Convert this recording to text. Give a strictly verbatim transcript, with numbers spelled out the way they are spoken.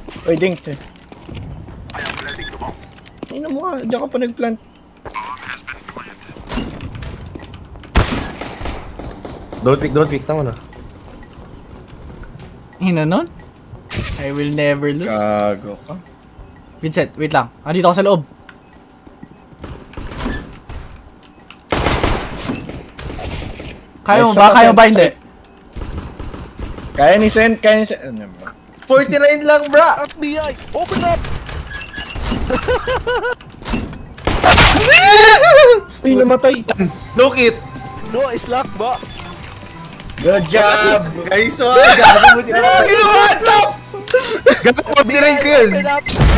Uy, dink. Ay na mo ka, diyan ka pa nag-plant. Don't pick, don't pick. Tama na. Hina nun? I will never lose. Gago ka. Vincent, wait lang. Andito ako sa loob. Kaya mo ba? Kaya mo ba hindi? Kaya ni Sen, kaya ni Sen. forty-nine lang, bra! F B I! Open up! Uy, namatay. Look it! No, it's lock ba? Good job! Guys, wag! Gago mo Ano ginawa? Stop! Gago, forty-nine ko yun! Open up!